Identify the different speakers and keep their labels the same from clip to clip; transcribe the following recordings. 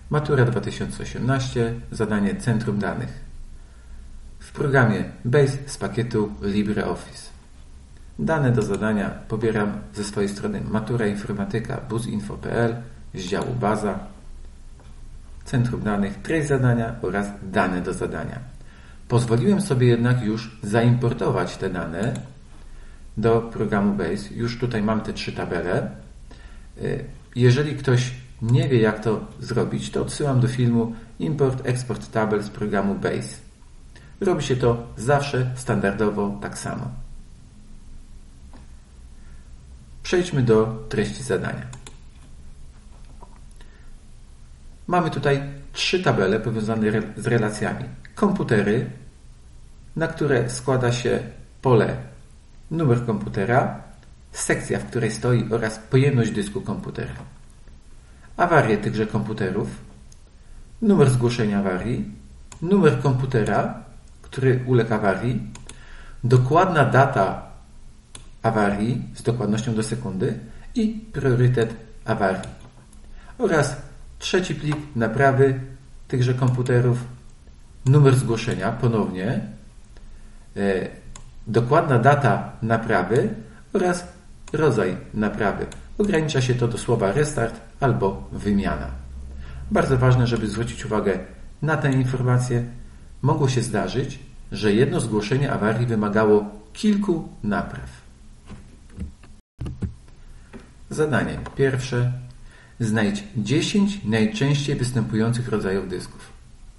Speaker 1: Matura 2018, zadanie Centrum Danych. W programie Base z pakietu LibreOffice. Dane do zadania pobieram ze swojej strony maturainformatyka.buzinfo.pl z działu Baza, Centrum Danych, treść zadania oraz dane do zadania. Pozwoliłem sobie jednak już zaimportować te dane do programu Base. Już tutaj mam te 3 tabele. Jeżeli ktoś nie wie, jak to zrobić, to odsyłam do filmu Import, Export tabel z programu Base. Robi się to zawsze standardowo tak samo. Przejdźmy do treści zadania. Mamy tutaj 3 tabele powiązane z relacjami. Komputery, na które składa się pole numer komputera, sekcja, w której stoi oraz pojemność dysku komputera. Awarie tychże komputerów, numer zgłoszenia awarii, numer komputera, który uległ awarii, dokładna data awarii z dokładnością do sekundy i priorytet awarii. Oraz 3 plik naprawy tychże komputerów, numer zgłoszenia ponownie, dokładna data naprawy oraz rodzaj naprawy. Ogranicza się to do słowa restart albo wymiana. Bardzo ważne, żeby zwrócić uwagę na tę informację. Mogło się zdarzyć, że jedno zgłoszenie awarii wymagało kilku napraw. Zadanie pierwsze. Znajdź 10 najczęściej występujących rodzajów dysków.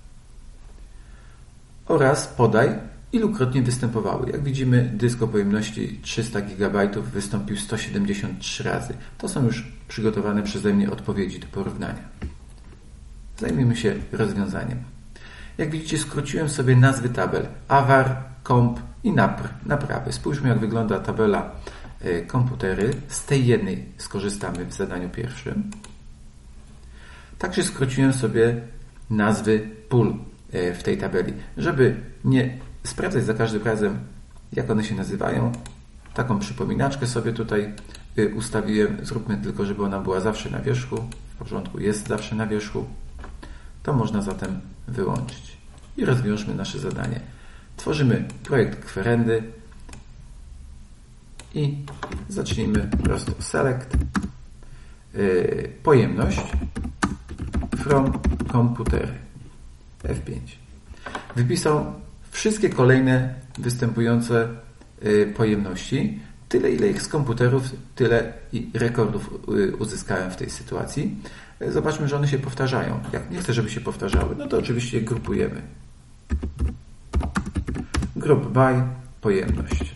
Speaker 1: Oraz podaj, ilukrotnie występowały. Jak widzimy, dysk o pojemności 300 GB wystąpił 173 razy. To są już przygotowane przeze mnie odpowiedzi do porównania. Zajmijmy się rozwiązaniem. Jak widzicie, skróciłem sobie nazwy tabel awar, komp i naprawy. Spójrzmy, jak wygląda tabela komputery. Z tej jednej skorzystamy w zadaniu pierwszym. Także skróciłem sobie nazwy pól w tej tabeli. Żeby nie sprawdzać za każdym razem, jak one się nazywają, taką przypominaczkę sobie tutaj ustawiłem. Zróbmy tylko, żeby ona była zawsze na wierzchu. W porządku, jest zawsze na wierzchu. To można zatem wyłączyć. I rozwiążmy nasze zadanie. Tworzymy projekt kwerendy i zacznijmy prosto. Select pojemność from komputery F5. Wypisał wszystkie kolejne występujące pojemności. Tyle, ile ich z komputerów, tyle i rekordów uzyskałem w tej sytuacji. Zobaczmy, że one się powtarzają. Jak nie chcę, żeby się powtarzały, no to oczywiście je grupujemy. Group by pojemność.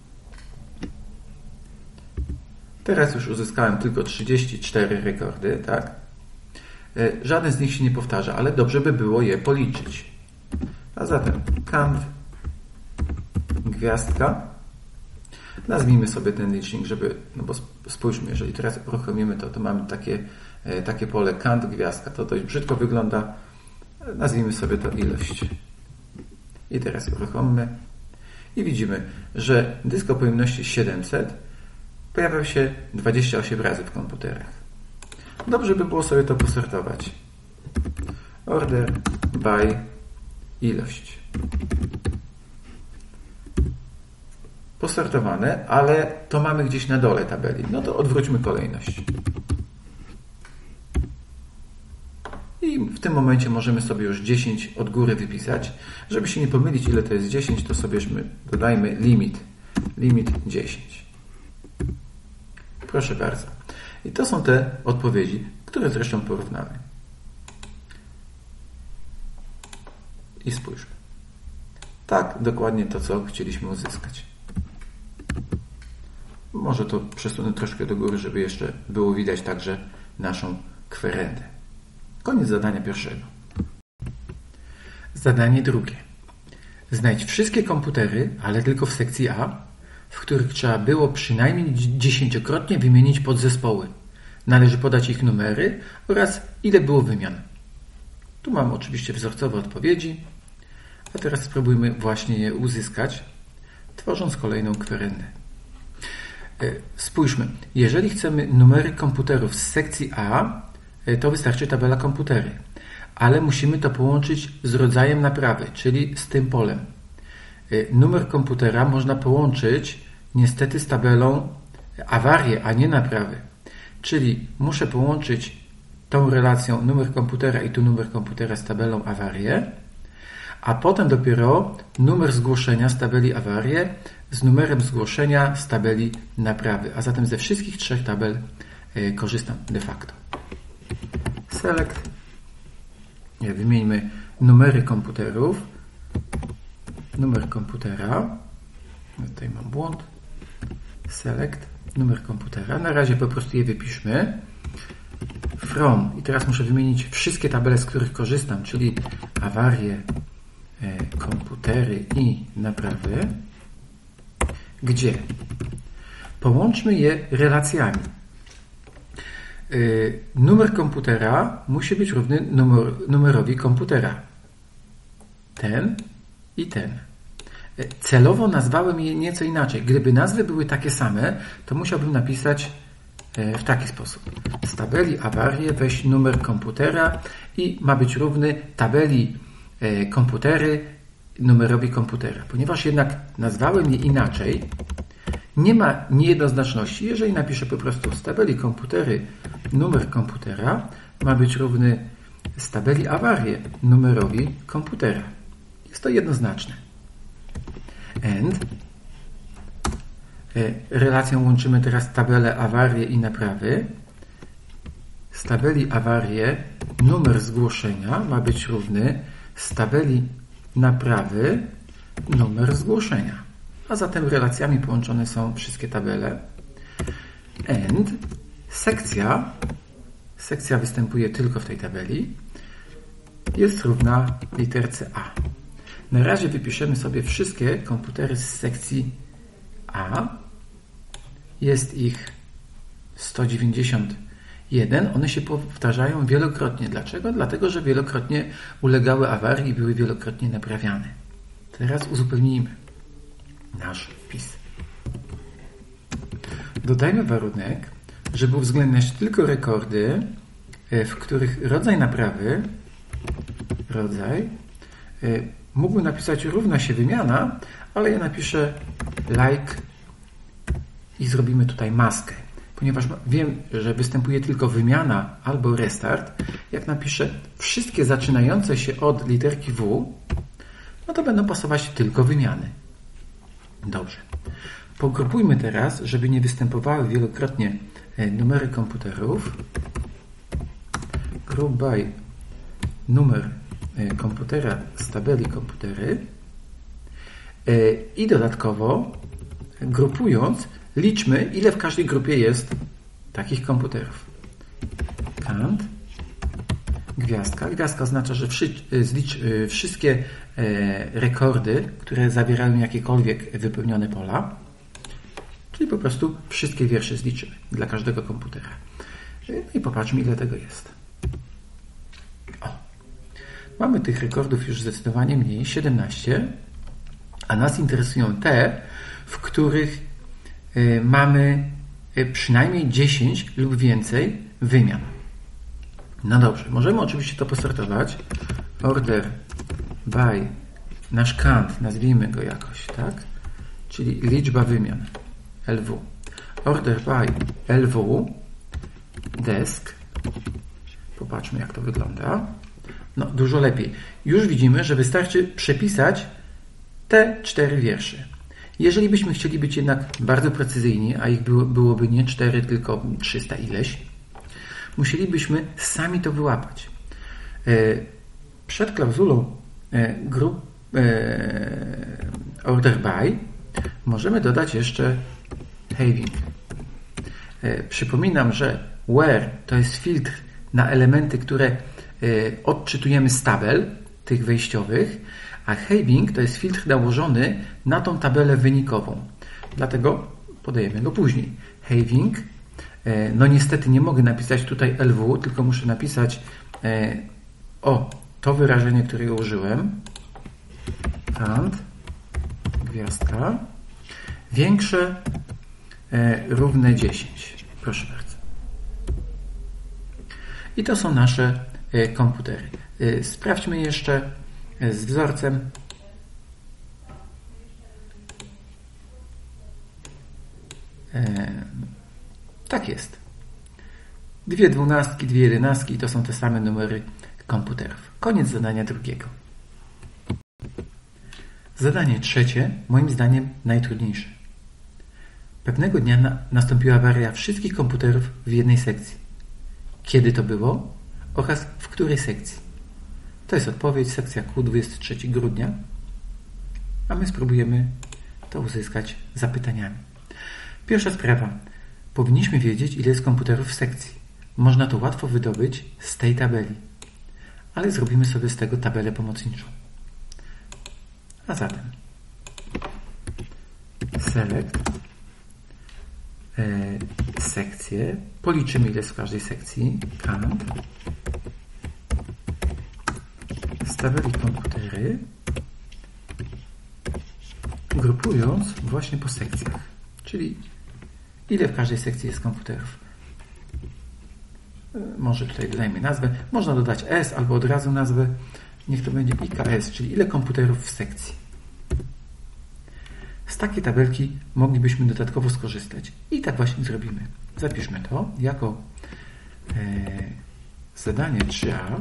Speaker 1: Teraz już uzyskałem tylko 34 rekordy, tak? Żaden z nich się nie powtarza, ale dobrze by było je policzyć. A zatem count gwiazdka. Nazwijmy sobie ten licznik, żeby, no bo spójrzmy, jeżeli teraz uruchomimy to mamy takie pole count gwiazdka, to dość brzydko wygląda. Nazwijmy sobie to ilość. I teraz uruchommy i widzimy, że dysk o pojemności 700 pojawiał się 28 razy w komputerach. Dobrze by było sobie to posortować. Order by ilość. Posortowane, ale to mamy gdzieś na dole tabeli. No to odwróćmy kolejność. I w tym momencie możemy sobie już 10 od góry wypisać. Żeby się nie pomylić, ile to jest 10, to sobie dodajmy limit. Limit 10. Proszę bardzo. I to są te odpowiedzi, które zresztą porównamy. I spójrzmy. Tak, dokładnie to, co chcieliśmy uzyskać. Może to przesunę troszkę do góry, żeby jeszcze było widać także naszą kwerendę. Koniec zadania pierwszego. Zadanie drugie. Znajdź wszystkie komputery, ale tylko w sekcji A, w których trzeba było przynajmniej 10-krotnie wymienić podzespoły. Należy podać ich numery oraz ile było wymian. Tu mam oczywiście wzorcowe odpowiedzi, a teraz spróbujmy właśnie je uzyskać, tworząc kolejną kwerendę. Spójrzmy, jeżeli chcemy numery komputerów z sekcji A to wystarczy tabela komputery. Ale musimy to połączyć z rodzajem naprawy, czyli z tym polem. Numer komputera można połączyć niestety z tabelą awarię, a nie naprawy. Czyli muszę połączyć tą relacją numer komputera i tu numer komputera z tabelą awarię, a potem dopiero numer zgłoszenia z tabeli awarię z numerem zgłoszenia z tabeli naprawy. A zatem ze wszystkich 3 tabel korzystam de facto. Select. Wymieńmy numery komputerów. Numer komputera. Tutaj mam błąd. Select. Numer komputera. Na razie po prostu je wypiszmy. From. I teraz muszę wymienić wszystkie tabele, z których korzystam, czyli awarie, komputery i naprawy. Gdzie? Połączmy je relacjami. Numer komputera musi być równy numerowi komputera. Ten i ten. Celowo nazwałem je nieco inaczej. Gdyby nazwy były takie same, to musiałbym napisać w taki sposób. Z tabeli awarię weź numer komputera i ma być równy tabeli komputery numerowi komputera. Ponieważ jednak nazwałem je inaczej, nie ma niejednoznaczności. Jeżeli napiszę po prostu z tabeli komputery numer komputera, ma być równy z tabeli awarię numerowi komputera. Jest to jednoznaczne. And relacją łączymy teraz tabelę awarię i naprawy. Z tabeli awarię numer zgłoszenia ma być równy z tabeli naprawy numer zgłoszenia. A zatem relacjami połączone są wszystkie tabele. And sekcja występuje tylko w tej tabeli, jest równa literce A. Na razie wypiszemy sobie wszystkie komputery z sekcji A. Jest ich 191. One się powtarzają wielokrotnie. Dlaczego? Dlatego, że wielokrotnie ulegały awarii i były wielokrotnie naprawiane. Teraz uzupełnijmy nasz wpis. Dodajmy warunek, żeby uwzględniać tylko rekordy, w których rodzaj naprawy mógłbym napisać równa się wymiana, ale ja napiszę like i zrobimy tutaj maskę. Ponieważ wiem, że występuje tylko wymiana albo restart, jak napiszę wszystkie zaczynające się od literki W, no to będą pasować tylko wymiany. Dobrze. Pogrupujmy teraz, żeby nie występowały wielokrotnie numery komputerów. Group by numer komputera z tabeli komputery i dodatkowo grupując liczmy, ile w każdej grupie jest takich komputerów. Count, gwiazdka. Gwiazdka oznacza, że zlicz wszystkie rekordy, które zawierają jakiekolwiek wypełnione pola, czyli po prostu wszystkie wiersze zliczymy dla każdego komputera. No i popatrzmy, ile tego jest. Mamy tych rekordów już zdecydowanie mniej, 17, a nas interesują te, w których mamy przynajmniej 10 lub więcej wymian. No dobrze, możemy oczywiście to posortować. Order by nasz count, nazwijmy go jakoś, tak? Czyli liczba wymian, LW. Order by LW, desk. Popatrzmy, jak to wygląda. No, dużo lepiej. Już widzimy, że wystarczy przepisać te 4 wiersze. Jeżeli byśmy chcieli być jednak bardzo precyzyjni, a ich byłoby nie 4, tylko 300 ileś, musielibyśmy sami to wyłapać. Przed klauzulą order by możemy dodać jeszcze having. Przypominam, że where to jest filtr na elementy, które odczytujemy z tabel, tych wejściowych, a having to jest filtr nałożony na tą tabelę wynikową. Dlatego podajemy go później. Having, no niestety nie mogę napisać tutaj LW, tylko muszę napisać to wyrażenie, którego użyłem. And, gwiazdka, większe, równe 10. Proszę bardzo. I to są nasze komputery. Sprawdźmy jeszcze z wzorcem. Tak jest. 2 dwunastki, 2 jedenastki to są te same numery komputerów. Koniec zadania drugiego. Zadanie trzecie, moim zdaniem najtrudniejsze. Pewnego dnia nastąpiła awaria wszystkich komputerów w jednej sekcji. Kiedy to było oraz w której sekcji? To jest odpowiedź, sekcja Q, 23 grudnia, a my spróbujemy to uzyskać zapytaniami. Pierwsza sprawa. Powinniśmy wiedzieć, ile jest komputerów w sekcji. Można to łatwo wydobyć z tej tabeli, ale zrobimy sobie z tego tabelę pomocniczą. A zatem select sekcje, policzymy, ile jest w każdej sekcji, count, z tabeli komputery, grupując właśnie po sekcjach, czyli ile w każdej sekcji jest komputerów. Może tutaj dodajmy nazwę, można dodać S albo od razu nazwę, niech to będzie IKS, czyli ile komputerów w sekcji. Z takiej tabelki moglibyśmy dodatkowo skorzystać. I tak właśnie zrobimy. Zapiszmy to jako zadanie 3a.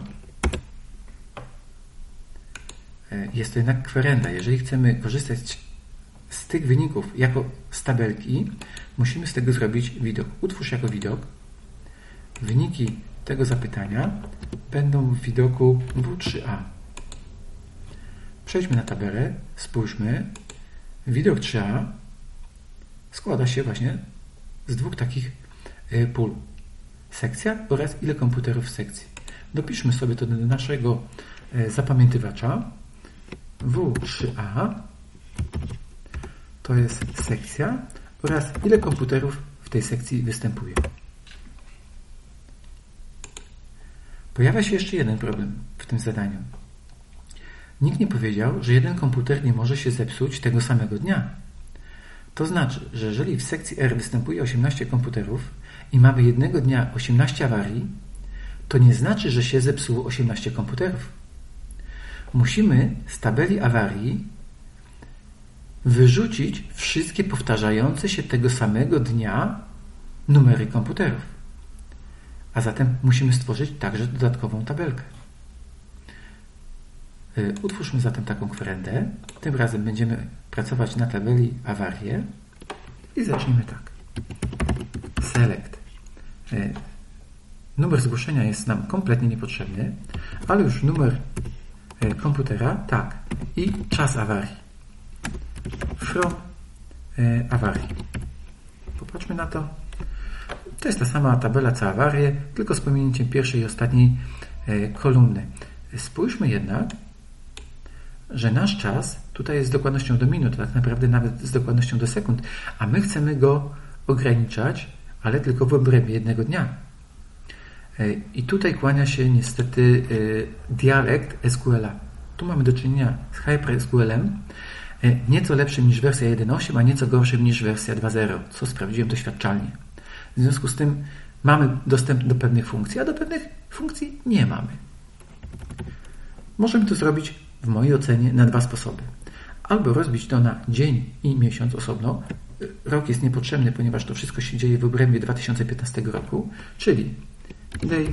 Speaker 1: Jest to jednak kwerenda. Jeżeli chcemy korzystać z tych wyników jako z tabelki, musimy z tego zrobić widok. Utwórz jako widok. Wyniki tego zapytania będą w widoku W3a. Przejdźmy na tabelę, spójrzmy. Widok 3a składa się właśnie z dwóch takich pól. Sekcja oraz ile komputerów w sekcji. Dopiszmy sobie to do naszego zapamiętywacza. W3a to jest sekcja oraz ile komputerów w tej sekcji występuje. Pojawia się jeszcze jeden problem w tym zadaniu. Nikt nie powiedział, że jeden komputer nie może się zepsuć tego samego dnia. To znaczy, że jeżeli w sekcji R występuje 18 komputerów i mamy jednego dnia 18 awarii, to nie znaczy, że się zepsuło 18 komputerów. Musimy z tabeli awarii wyrzucić wszystkie powtarzające się tego samego dnia numery komputerów. A zatem musimy stworzyć także dodatkową tabelkę. Utwórzmy zatem taką kwerendę. Tym razem będziemy pracować na tabeli awarie i zacznijmy tak. Select. Numer zgłoszenia jest nam kompletnie niepotrzebny, ale już numer komputera, tak. I czas awarii. From awarii. Popatrzmy na to. To jest ta sama tabela co awarię, tylko z pominięciem pierwszej i ostatniej kolumny. Spójrzmy jednak, że nasz czas tutaj jest z dokładnością do minut, tak naprawdę nawet z dokładnością do sekund, a my chcemy go ograniczać, ale tylko w obrębie jednego dnia. I tutaj kłania się niestety dialekt SQL-a. Tu mamy do czynienia z HyperSQL-em, nieco lepszym niż wersja 1.8, a nieco gorszym niż wersja 2.0, co sprawdziłem doświadczalnie. W związku z tym mamy dostęp do pewnych funkcji, a do pewnych funkcji nie mamy. Możemy to zrobić w mojej ocenie na dwa sposoby. Albo rozbić to na dzień i miesiąc osobno. Rok jest niepotrzebny, ponieważ to wszystko się dzieje w obrębie 2015 roku, czyli day,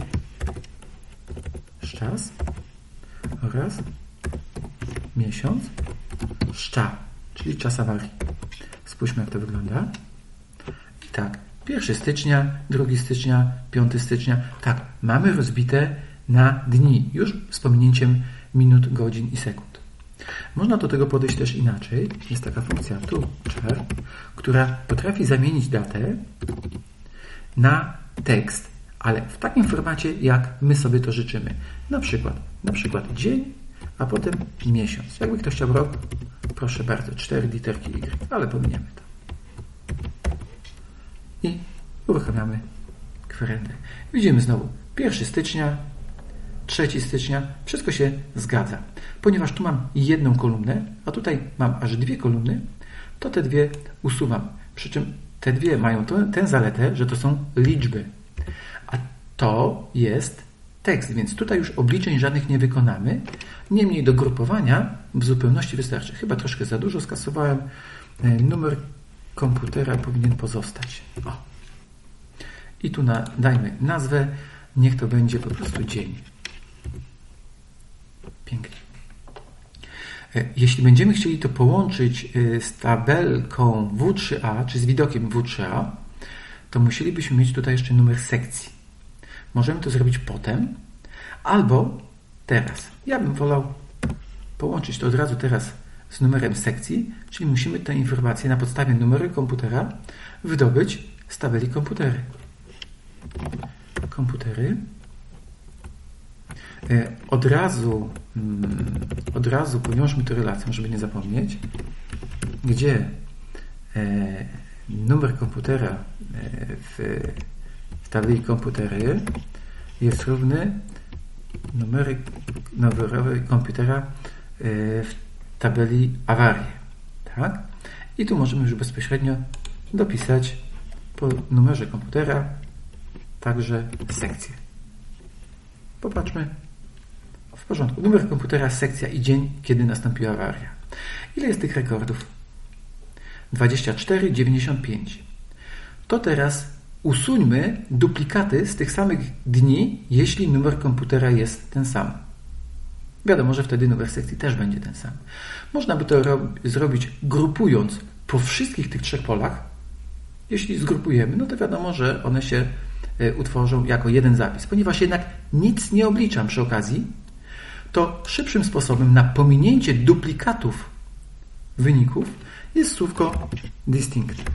Speaker 1: czas oraz miesiąc, czyli czas awarii. Spójrzmy, jak to wygląda. I tak, 1 stycznia, 2 stycznia, 5 stycznia. Tak, mamy rozbite na dni, już z pominięciem minut, godzin i sekund. Można do tego podejść też inaczej. Jest taka funkcja toChar, która potrafi zamienić datę na tekst, ale w takim formacie, jak my sobie to życzymy. Na przykład dzień, a potem miesiąc. Jakby ktoś chciał rok, proszę bardzo, 4 literki Y, ale pominiemy to. I uruchamiamy kwerendę. Widzimy znowu 1 stycznia, 3 stycznia, wszystko się zgadza. Ponieważ tu mam jedną kolumnę, a tutaj mam aż 2 kolumny, to te dwie usuwam. Przy czym te dwie mają tę zaletę, że to są liczby. A to jest tekst, więc tutaj już obliczeń żadnych nie wykonamy. Niemniej do grupowania w zupełności wystarczy. Chyba troszkę za dużo skasowałem. Numer komputera powinien pozostać. O. I tu dajmy nazwę. Niech to będzie po prostu dzień. Pięknie. Jeśli będziemy chcieli to połączyć z tabelką W3A, czy z widokiem W3A, to musielibyśmy mieć tutaj jeszcze numer sekcji. Możemy to zrobić potem, albo teraz. Ja bym wolał połączyć to od razu teraz z numerem sekcji, czyli musimy tę informację na podstawie numeru komputera wydobyć z tabeli komputery. Od razu powiążmy to relacją, żeby nie zapomnieć, gdzie numer komputera w tabeli komputery jest równy numerowi komputera w tabeli awarii. Tak? I tu możemy już bezpośrednio dopisać po numerze komputera także sekcję. Popatrzmy. W porządku. Numer komputera, sekcja i dzień, kiedy nastąpiła awaria. Ile jest tych rekordów? 24, 95. To teraz usuńmy duplikaty z tych samych dni, jeśli numer komputera jest ten sam. Wiadomo, że wtedy numer sekcji też będzie ten sam. Można by to zrobić grupując po wszystkich tych trzech polach. Jeśli zgrupujemy, no to wiadomo, że one się utworzą jako jeden zapis. Ponieważ jednak nic nie obliczam przy okazji, to szybszym sposobem na pominięcie duplikatów wyników jest słówko distinct.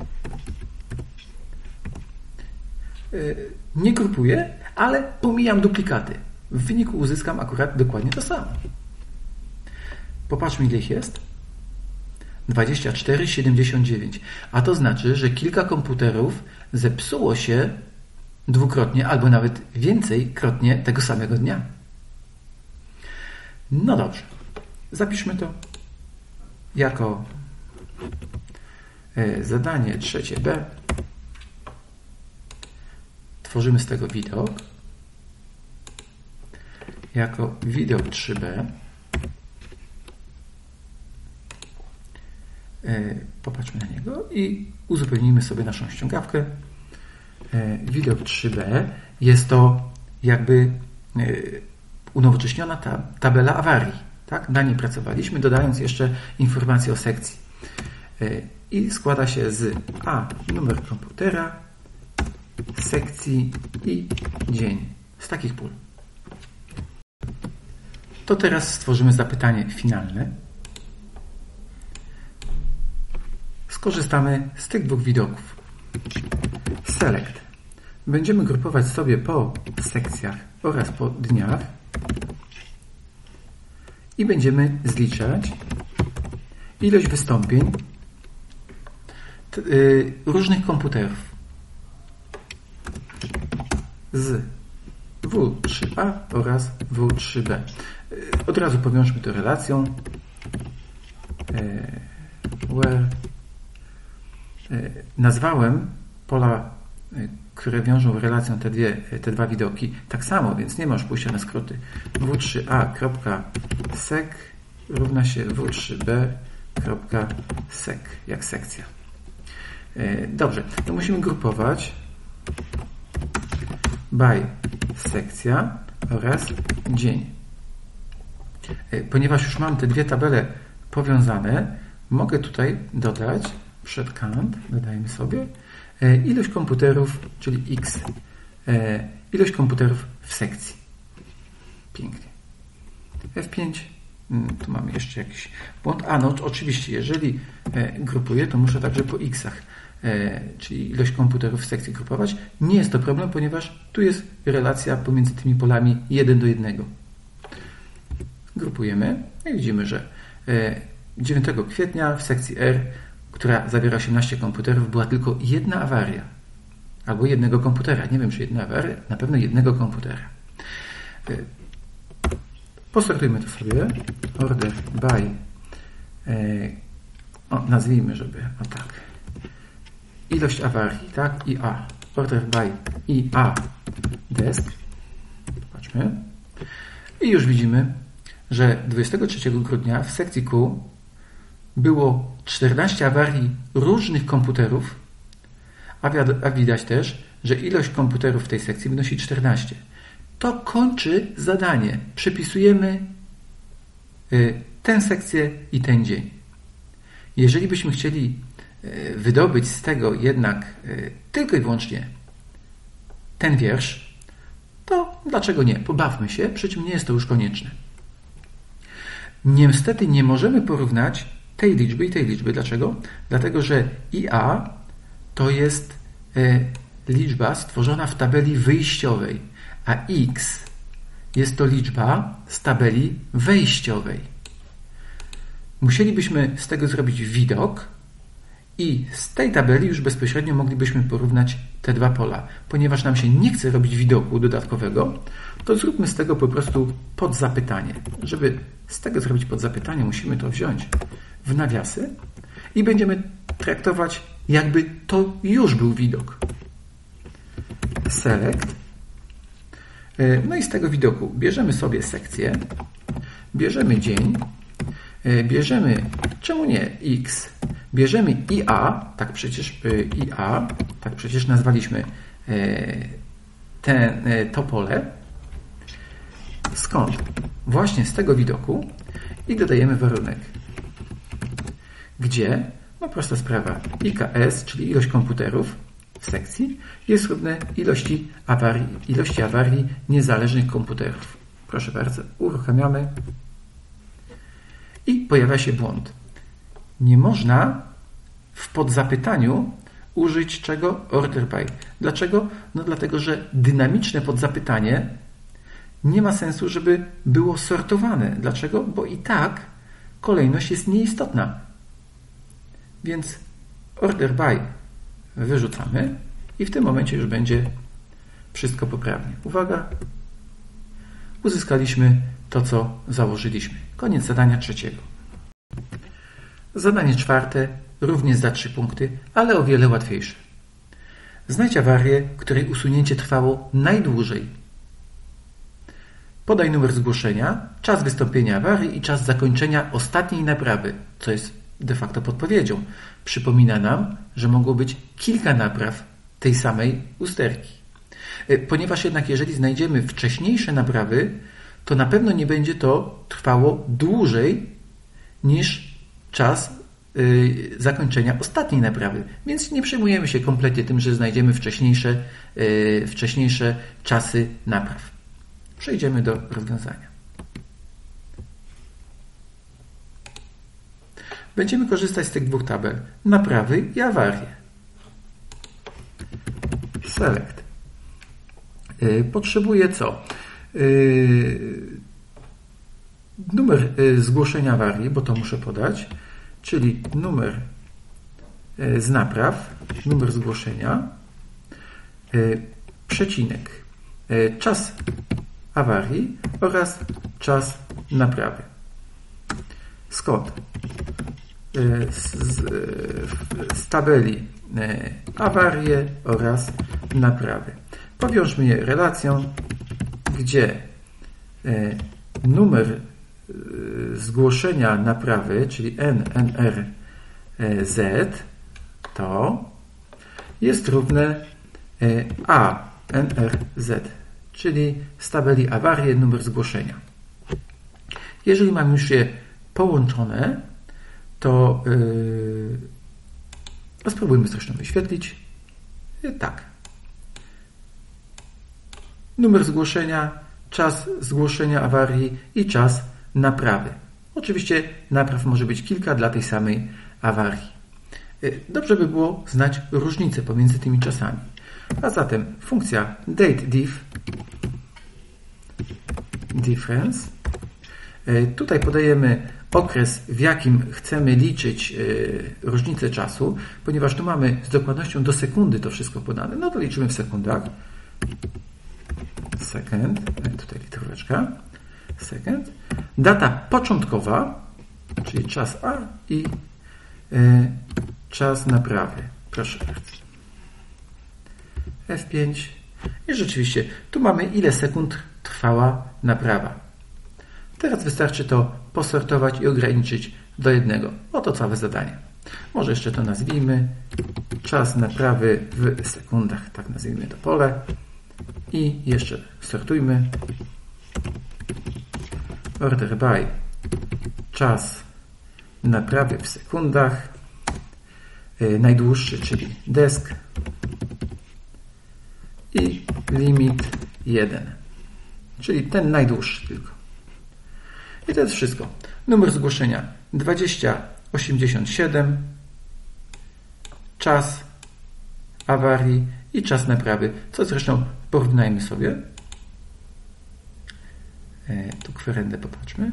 Speaker 1: Nie grupuję, ale pomijam duplikaty. W wyniku uzyskam akurat dokładnie to samo. Popatrzmy, ile ich jest. 24, 79. A to znaczy, że kilka komputerów zepsuło się dwukrotnie albo nawet więcej-krotnie tego samego dnia. No dobrze. Zapiszmy to jako zadanie trzecie B. Tworzymy z tego widok. Jako widok 3B. Popatrzmy na niego i uzupełnijmy sobie naszą ściągawkę. Widok 3B jest to jakby unowocześniona tabela awarii. Tak? Na niej pracowaliśmy, dodając jeszcze informacje o sekcji. I składa się z A, numer komputera, sekcji i dzień. Z takich pól. To teraz stworzymy zapytanie finalne. Skorzystamy z tych dwóch widoków. Select. Będziemy grupować sobie po sekcjach oraz po dniach i będziemy zliczać ilość wystąpień różnych komputerów z W3A oraz W3B. Od razu powiążmy to relacją. Where nazwałem pola, które wiążą relacją te dwa widoki tak samo, więc nie masz pójścia na skróty. w3a.sec równa się w3b.sec jak sekcja. Dobrze, to musimy grupować by sekcja oraz dzień. Ponieważ już mam te dwie tabele powiązane, mogę tutaj dodać przed count, dodajmy sobie, ilość komputerów, czyli x, ilość komputerów w sekcji. Pięknie. F5, tu mamy jeszcze jakiś błąd. No oczywiście, jeżeli grupuję, to muszę także po x'ach, czyli ilość komputerów w sekcji grupować. Nie jest to problem, ponieważ tu jest relacja pomiędzy tymi polami 1 do 1. Grupujemy i widzimy, że 9 kwietnia w sekcji R, która zawiera 18 komputerów, była tylko jedna awaria. Albo jednego komputera. Nie wiem, czy jedna awaria, na pewno jednego komputera. Posortujmy to sobie. Order by, nazwijmy, żeby, tak. Ilość awarii, tak? IA. Order by IA desk. Zobaczmy. I już widzimy, że 23 grudnia w sekcji Q było 14 awarii różnych komputerów, a widać też, że ilość komputerów w tej sekcji wynosi 14. To kończy zadanie. Przepisujemy tę sekcję i ten dzień. Jeżeli byśmy chcieli wydobyć z tego jednak tylko i wyłącznie ten wiersz, to dlaczego nie? Pobawmy się, przy czym nie jest to już konieczne. Niestety nie możemy porównać tej liczby i tej liczby. Dlaczego? Dlatego, że IA to jest liczba stworzona w tabeli wyjściowej, a X jest to liczba z tabeli wejściowej. Musielibyśmy z tego zrobić widok i z tej tabeli już bezpośrednio moglibyśmy porównać te dwa pola. Ponieważ nam się nie chce robić widoku dodatkowego, to zróbmy z tego po prostu podzapytanie. Żeby z tego zrobić podzapytanie, musimy to wziąć w nawiasy i będziemy traktować, jakby to już był widok. Select. No i z tego widoku bierzemy sobie sekcję, bierzemy dzień, bierzemy, czemu nie, X, bierzemy IA, tak przecież nazwaliśmy to pole. Skąd? Właśnie z tego widoku i dodajemy warunek, gdzie, no prosta sprawa, IKS, czyli ilość komputerów w sekcji, jest równe ilości awarii niezależnych komputerów. Proszę bardzo, uruchamiamy i pojawia się błąd. Nie można w podzapytaniu użyć czego? Order by. Dlaczego? No dlatego, że dynamiczne podzapytanie nie ma sensu, żeby było sortowane. Dlaczego? Bo i tak kolejność jest nieistotna. Więc order by wyrzucamy i w tym momencie już będzie wszystko poprawnie. Uwaga! Uzyskaliśmy to, co założyliśmy. Koniec zadania trzeciego. Zadanie czwarte również za 3 punkty, ale o wiele łatwiejsze. Znajdź awarię, której usunięcie trwało najdłużej. Podaj numer zgłoszenia, czas wystąpienia awarii i czas zakończenia ostatniej naprawy, co jest de facto podpowiedzią. Przypomina nam, że mogło być kilka napraw tej samej usterki. Ponieważ jednak jeżeli znajdziemy wcześniejsze naprawy, to na pewno nie będzie to trwało dłużej niż czas zakończenia ostatniej naprawy. Więc nie przejmujemy się kompletnie tym, że znajdziemy wcześniejsze czasy napraw. Przejdziemy do rozwiązania. Będziemy korzystać z tych dwóch tabel. Naprawy i awarie. Select. Potrzebuję co? Numer zgłoszenia awarii, bo to muszę podać, czyli numer z napraw, numer zgłoszenia, przecinek, czas awarii oraz czas naprawy. Skąd? Z tabeli awarie oraz naprawy. Powiążmy je relacją, gdzie numer zgłoszenia naprawy, czyli NNRZ, to jest równe ANRZ, czyli z tabeli awarie numer zgłoszenia. Jeżeli mam już je połączone, to spróbujmy zresztą wyświetlić. Tak. Numer zgłoszenia, czas zgłoszenia awarii i czas naprawy. Oczywiście napraw może być kilka dla tej samej awarii. Dobrze by było znać różnicę pomiędzy tymi czasami. A zatem funkcja dateDiff difference. Tutaj podajemy okres, w jakim chcemy liczyć różnicę czasu, ponieważ tu mamy z dokładnością do sekundy to wszystko podane. No to liczymy w sekundach. Second, tutaj literóweczka. Second. Data początkowa, czyli czas A i czas naprawy. Proszę bardzo. F5. I rzeczywiście tu mamy ile sekund trwała naprawa. Teraz wystarczy to posortować i ograniczyć do jednego. Oto całe zadanie. Może jeszcze to nazwijmy. Czas naprawy w sekundach. Tak nazwijmy to pole. I jeszcze sortujmy. Order by. Czas naprawy w sekundach. Najdłuższy, czyli desk. I limit 1. Czyli ten najdłuższy tylko. I to jest wszystko. Numer zgłoszenia 2087, czas awarii i czas naprawy, co zresztą porównajmy sobie. Tu kwerendę popatrzmy.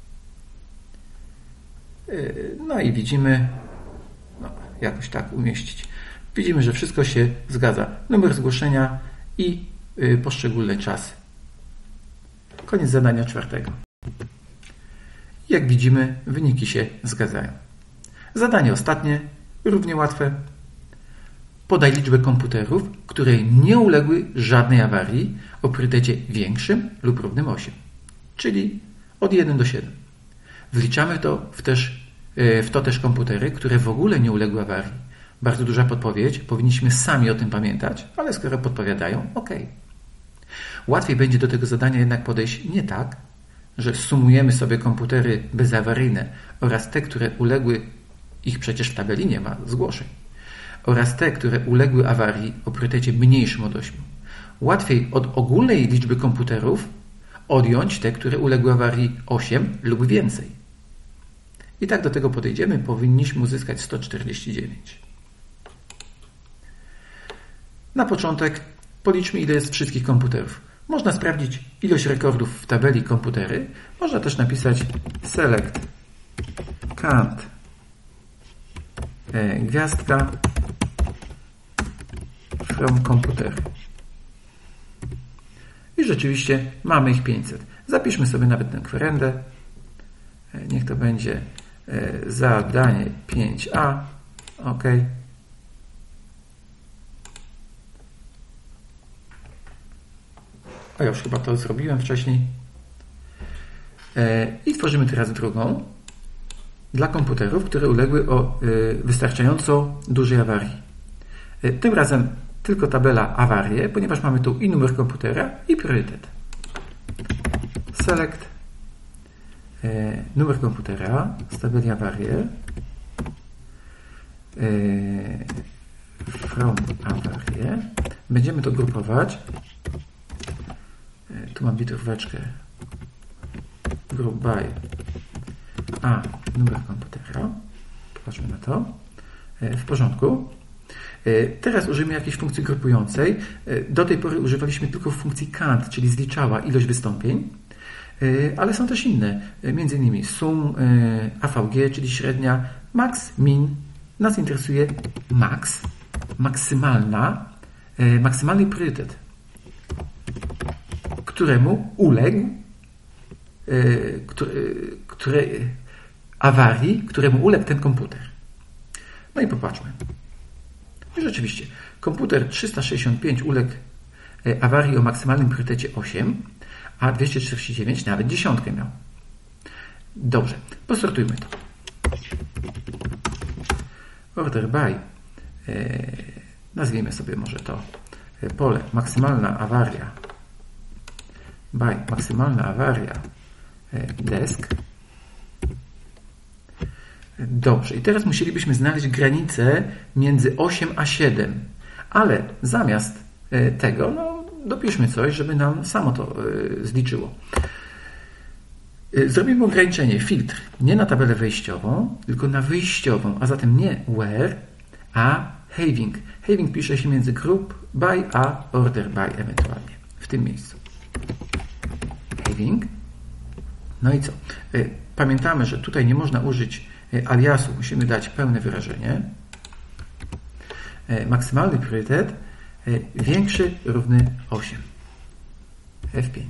Speaker 1: No i widzimy, jakoś tak umieścić. Widzimy, że wszystko się zgadza. Numer zgłoszenia i poszczególne czasy. Koniec zadania 4. Jak widzimy, wyniki się zgadzają. Zadanie ostatnie, równie łatwe. Podaj liczbę komputerów, które nie uległy żadnej awarii o priorytecie większym lub równym 8, czyli od 1 do 7. Wliczamy w to też komputery, które w ogóle nie uległy awarii. Bardzo duża podpowiedź, powinniśmy sami o tym pamiętać, ale skoro podpowiadają, ok. Łatwiej będzie do tego zadania jednak podejść nie tak, że sumujemy sobie komputery bezawaryjne oraz te, które uległy, ich przecież w tabeli nie ma zgłoszeń, oraz te, które uległy awarii o priorytecie mniejszym od 8. Łatwiej od ogólnej liczby komputerów odjąć te, które uległy awarii 8 lub więcej. I tak do tego podejdziemy, powinniśmy uzyskać 149. Na początek policzmy, ile jest wszystkich komputerów. Można sprawdzić ilość rekordów w tabeli komputery. Można też napisać select count gwiazdka from computer. I rzeczywiście mamy ich 500. Zapiszmy sobie nawet tę kwerendę. Niech to będzie zadanie 5a. OK. A już chyba to zrobiłem wcześniej. I tworzymy teraz drugą dla komputerów, które uległy wystarczająco dużej awarii. Tym razem tylko tabela awarie, ponieważ mamy tu i numer komputera, i priorytet. Select numer komputera z tabeli awarie from awarie. Będziemy to grupować. Tu mam literóweczkę group by a numer komputera. Popatrzmy na to. W porządku. Teraz użyjemy jakiejś funkcji grupującej. Do tej pory używaliśmy tylko funkcji count, czyli zliczała ilość wystąpień, ale są też inne, między innymi sum, AVG, czyli średnia, max, min. Nas interesuje max, maksymalny priorytet, któremu uległ któremu uległ ten komputer. No i popatrzmy. I rzeczywiście, komputer 365 uległ awarii o maksymalnym priorytecie 8, a 249 nawet 10 miał. Dobrze, posortujmy to. Order by, nazwijmy sobie może to pole maksymalna awaria desk. Dobrze, i teraz musielibyśmy znaleźć granicę między 8 a 7, ale zamiast tego dopiszmy coś, żeby nam samo to zliczyło. Zrobimy ograniczenie, filtr, nie na tabelę wejściową, tylko na wyjściową, a zatem nie where, a having. Having pisze się między group by a order by ewentualnie, w tym miejscu. Having. No i co? Pamiętamy, że tutaj nie można użyć aliasu, musimy dać pełne wyrażenie. Maksymalny priorytet większy, równy 8. F5.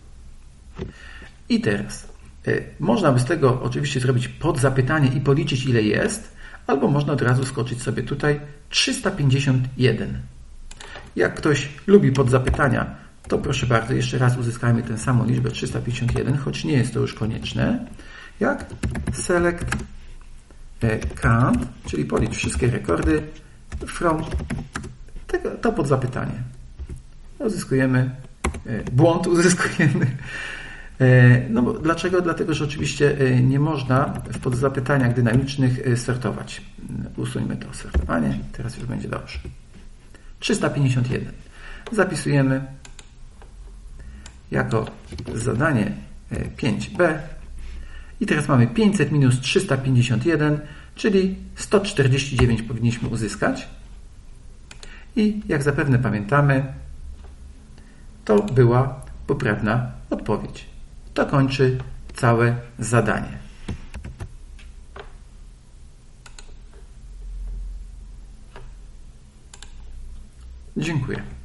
Speaker 1: I teraz można by z tego oczywiście zrobić podzapytanie i policzyć, ile jest, albo można od razu skoczyć sobie tutaj 351. Jak ktoś lubi podzapytania, to proszę bardzo, jeszcze raz uzyskajmy tę samą liczbę 351, choć nie jest to już konieczne. Jak select count, czyli policz wszystkie rekordy from to podzapytanie. Uzyskujemy błąd, No bo dlaczego? Dlatego, że oczywiście nie można w podzapytaniach dynamicznych sortować. Usuńmy to sortowanie, teraz już będzie dobrze. 351. Zapisujemy jako zadanie 5b i teraz mamy 500 minus 351, czyli 149 powinniśmy uzyskać i jak zapewne pamiętamy, to była poprawna odpowiedź. To kończy całe zadanie. Dziękuję.